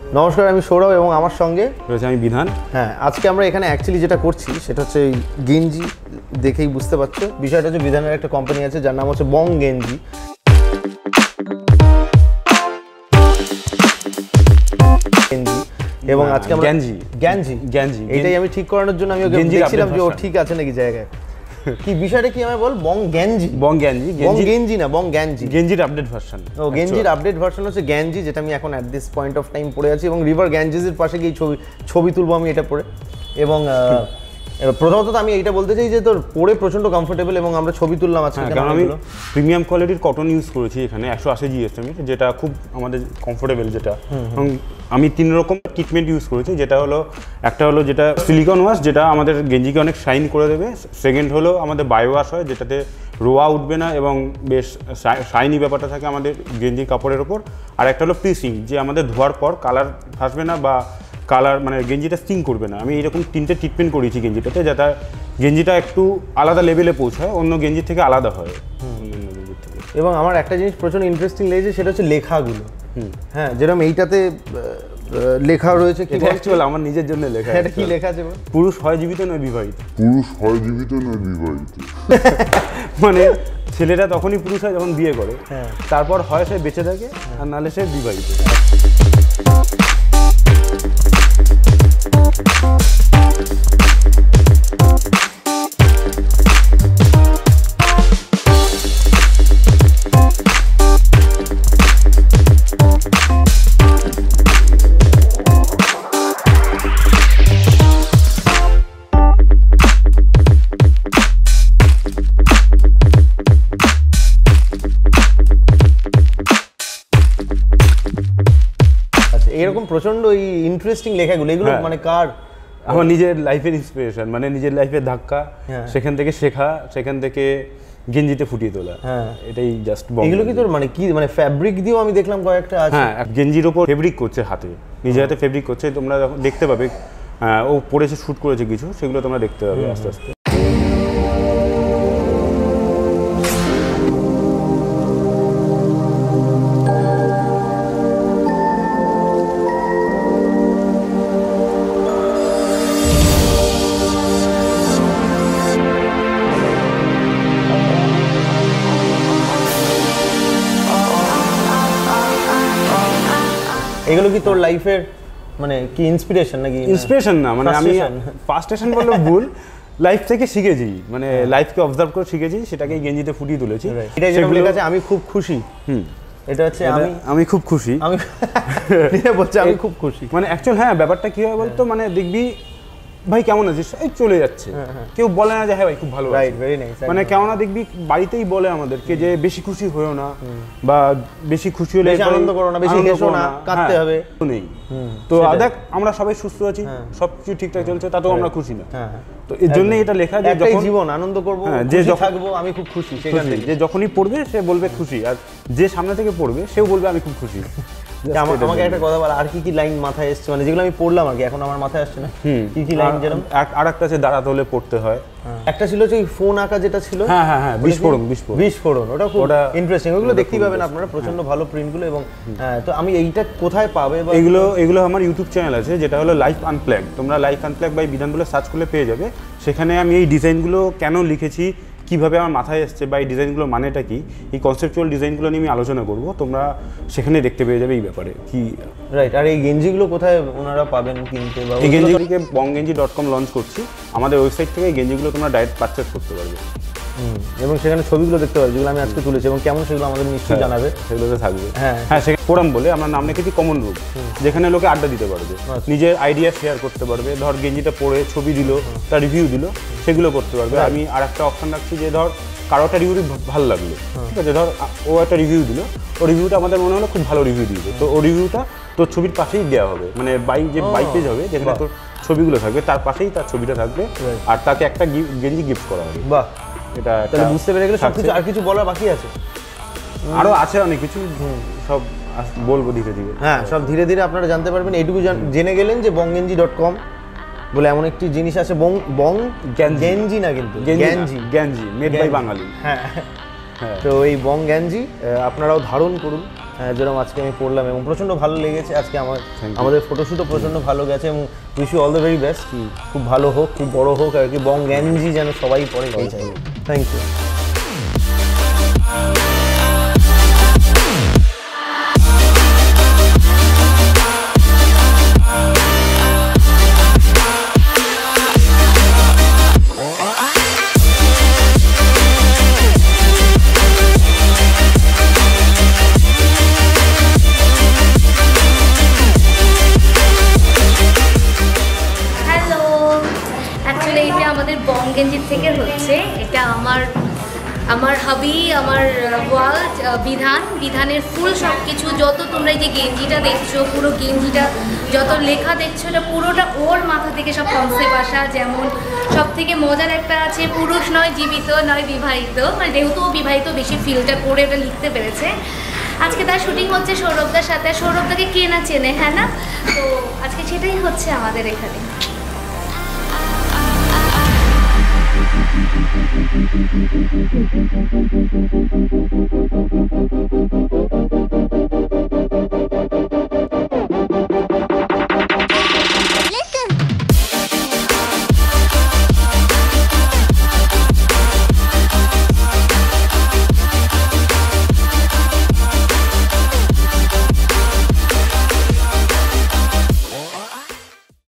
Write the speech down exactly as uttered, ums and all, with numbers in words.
নমস্কার, আমি সৌরভ এবং আমার সঙ্গে রয়েছে আমি বিধান। হ্যাঁ, আজকে আমরা এখানে অ্যাকচুয়ালি যেটা করছি সেটা হচ্ছে এই গেঞ্জি, দেখেই বুঝতে পারছো বিষয়টা হচ্ছে বিধানের একটা কোম্পানি আছে যার নাম হচ্ছে বংগেঞ্জি। এবং আজকে আমরা গ্যাঞ্জি গ্যাঞ্জি গ্যাঞ্জি এটাই আমি ঠিক করানোর জন্য আমি ওকে দেখছিলাম যে ও ঠিক আছে নাকি জায়গায়। কি বিষয়টা কি আমি বল? বংগেঞ্জি বংগেঞ্জি বংগেঞ্জি না বংগেঞ্জি গেঞ্জির আপডেট ভার্সন। ও গেঞ্জির আপডেট ভার্সন হচ্ছে গ্যাঞ্জি, যেটা আমি এখন at this point of time পড়ে আছি এবং রিভার গ্যাঞ্জেসের পাশে গিয়ে ছবি ছবি তুলবো আমি এটা পরে। এবং প্রথমত আমি এইটা বলতে চাই যে তোর পরে প্রচন্ড কমফোর্টেবল এবং আমরা ছবি তুললাম আজকে, কারণ আমি প্রিমিয়াম কোয়ালিটির কটন ইউজ করেছি এখানে একশো আশি জিএসএম, যেটা খুব আমাদের কমফোর্টেবল। যেটা আমি তিন রকম ট্রিটমেন্ট ইউজ করেছি, যেটা হলো একটা হলো যেটা সিলিকন ওয়াশ, যেটা আমাদের গেঞ্জিকে অনেক শাইন করে দেবে। সেকেন্ড হলো আমাদের বায়ো ওয়াশ হয়, যেটাতে রোয়া উঠবে না এবং বেশ শাইনি ব্যাপারটা থাকে আমাদের গেঞ্জির কাপড়ের ওপর। আর একটা হলো প্রিসিং, যে আমাদের ধোয়ার পর কালার আসবে না বা কালার মানে গেঞ্জিটা স্টিং করবে না। আমি এরকম তিনটে ট্রিটমেন্ট করেছি গেঞ্জিটাতে, যাতে গেঞ্জিটা একটু আলাদা লেভেলে পৌঁছায়, অন্য গেঞ্জির থেকে আলাদা হয় অন্য গেঞ্জির থেকে। এবং আমার একটা জিনিস প্রচন্ড ইন্টারেস্টিং লেগেছে, সেটা হচ্ছে লেখাগুলো। হ্যাঁ, যেরকম এইটাতে লেখা রয়েছে, কি অ্যাকচুয়ালি আমার নিজের জন্য লেখা। এটা কি লেখা আছে? পুরুষ হয় জীবিত নয় বিবাহিত। পুরুষ হয় জীবিত নয় বিবাহিত। মানে ছেলেটা তখনই পুরুষ হয় যখন বিয়ে করে, তারপর হয় সে বেঁচে থাকে, আর নাহলে সে বিবাহিত। এরকম প্রচন্ড এই ইন্টারেস্টিং লেখাগুলো, এগুলো মানে কার? আমার নিজের লাইফের ইন্সপিরেশন, মানে নিজের লাইফের ধাক্কা, সেখান থেকে শেখা, সেখান থেকে গেঞ্জিতে ফুটিয়ে তোলা। হ্যাঁ, এটাই জাস্ট। এগুলো কি তোর মানে কি মানে ফ্যাব্রিক দিয়েও আমি দেখলাম কয়েকটা আছে। হ্যাঁ, গেঞ্জির ওপর ফেব্রিক করছে, হাতে নিজের হাতে ফেব্রিক করছে। তোমরা দেখতে পাবে, ও পরেছে, শ্যুট করেছে কিছু, সেগুলো তোমরা দেখতে পাবে আস্তে আস্তে। এগুলো কি তোর লাইফের মানে কি ইন্সপিরেশন নাকি? ইন্সপিরেশন না, মানে আমি ফার্স্টেশন বললে ভুল, লাইফ থেকে শিখেছি, মানে লাইফকে অবজার্ভ করে শিখেছি, সেটাকে গেঞ্জিতে ফুটিয়ে তুলেছি। এটা যেরকম লেখা আছে, আমি খুব খুশি। হুম, এটা হচ্ছে আমি আমি খুব খুশি। আমি এটা বলছি আমি খুব খুশি। মানে অ্যাকচুয়াল হ্যাঁ, ব্যাপারটা কি হয় বলতো, মানে দেখবি ভাই কেমন আছিস, এই চলে যাচ্ছে, কেউ বলে না যে হ্যাঁ ভাই খুব ভালো, রাইট, ভেরি নাইস। মানে কেমন না দেখবি বাড়িতেই বলে আমাদেরকে যে বেশি খুশি হয়েও না, বা বেশি খুশি হলে আনন্দ করো না, বেশি হেসো না, কাঁদতে হবে নেই। তো দেখ, আমরা সবাই সুস্থ আছি, সবকিছু ঠিকঠাক চলছে, তাতেও আমরা খুশি না। তো এর জন্য এটা লেখা যে যখন জীবন আনন্দ করবো, যে থাকবো, আমি খুব খুশি, সেখান থেকে যে যখনই পড়বে সে বলবে খুশি, আর যে সামনে থেকে পড়বে সেও বলবে আমি খুব খুশি। আমাকে একটা কথা বল, আর কি কি লাইন মাথায় এসছে, মানে যেগুলো আমি পড়লাম আর কি, এখন আমার মাথায় আসছে না। কি কি লাইন? যেরকম আর একটা আছে দাঁড়াতে হলে পড়তে হয়, একটা ছিল যে ফোন আঁকা যেটা ছিল। হ্যাঁ হ্যাঁ হ্যাঁ, বিস্ফোরণ বিস্ফোরণ বিস্ফোরণ ওটা খুব ইন্টারেস্টিং। ওগুলো দেখতেই পাবেন আপনারা, প্রচন্ড ভালো প্রিন্টগুলো। এবং তো আমি এইটা কোথায় পাবে? এগুলো এগুলো আমার ইউটিউব চ্যানেল আছে, যেটা হলো লাইফ আনপ্ল্যাগ। তোমরা লাইফ আনপ্ল্যাগ বাই বিধান বলে সার্চ করলে পেয়ে যাবে। সেখানে আমি এই ডিজাইনগুলো কেন লিখেছি, কীভাবে আমার মাথায় এসছে, বা এই ডিজাইনগুলোর মানেটা কি, এই কনসেপচুয়াল ডিজাইনগুলো নিয়ে আমি আলোচনা করব। তোমরা সেখানে দেখতে পেয়ে যাবে এই ব্যাপারে কি। রাইট। আর এই গেঞ্জিগুলো কোথায় ওনারা পাবেন কিনতে? বা এই গেঞ্জিগুলিকে বংগেঞ্জি ডট কম লঞ্চ করছি, আমাদের ওয়েবসাইট থেকে এই গেঞ্জিগুলো তোমরা ডাইরেক্ট পারচেস করতে পারবে। এবং সেখানে ছবিগুলো দেখতে পারবে, যেগুলো আমি আজকে তুলেছি, এবং কেমন সেগুলো আমাদের নিশ্চয়ই জানাবে। সেগুলোতে থাকবে। হ্যাঁ হ্যাঁ, সেখানে ফোরাম বলে আমরা নাম রেখেছি, কমন রুম, যেখানে লোকে আড্ডা দিতে পারবে, নিজের আইডিয়া শেয়ার করতে পারবে। ধর গেঞ্জিটা পরে ছবি দিল, তার রিভিউ দিল, সেগুলো করতে পারবে। আমি আর একটা অপশন রাখছি যে ধর কারো একটা রিভিউ ভালো লাগলো, ঠিক আছে, ধর ও একটা রিভিউ দিল, ও রিভিউটা আমাদের মনে হলো খুব ভালো রিভিউ দিয়েছে, তো ও রিভিউটা তোর ছবির পাশেই দেওয়া হবে। মানে বাই যে বাই পেজ হবে, যেখানে তোর ছবিগুলো থাকবে, তার পাশেই তার ছবিটা থাকবে, আর তাকে একটা গেঞ্জি গিফট করা হবে। বাহ, এটা তাহলে বুঝতে পেরে গেলে সব কিছু। আর কিছু বলার বাকি আছে? আরও আছে অনেক কিছু, সব বলবো ধীরে ধীরে। হ্যাঁ, সব ধীরে ধীরে আপনারা জানতে পারবেন। এইটুকু জেনে গেলেন যে বংগেঞ্জি ডট কম বলে এমন একটি জিনিস আছে। বং বং গেঞ্জি না, কিন্তু গ্যাঞ্জি, গ্যাঞ্জি মেড বাই বাঙালি। হ্যাঁ, তো এই বংগেঞ্জি আপনারাও ধারণ করুন যেরকম আজকে আমি পড়লাম এবং প্রচণ্ড ভালো লেগেছে আজকে আমার আমাদের ফটোশ্যুটও প্রচণ্ড ভালো গেছে এবং wish you all the very best খুব ভালো হোক খুব বড় হোক আর কি বঙ্গাঞ্জি যেন সবাই পড়ে এই চাইবে থ্যাংক ইউ BonGanze থেকে হচ্ছে এটা আমার আমার হাবি আমার ওয়ার্ল্ড বিধান বিধানের ফুল সব কিছু যত তোমরা এই যে গেঞ্জিটা দেখছো পুরো গেঞ্জিটা যত লেখা দেখছো এটা পুরোটা ওর মাথা থেকে সব কনসেপ্ট আসা যেমন সব থেকে মজার একটা আছে পুরুষ নয় জীবিত নয় বিবাহিত মানে যেহেতু বিবাহিত বেশি ফিলটা করে ওটা লিখতে পেরেছে আজকে তার শুটিং হচ্ছে সৌরভদার সাথে সৌরভদাকে কে না চেনে হ্যাঁ না তো আজকে সেটাই হচ্ছে আমাদের এখানে Thank you.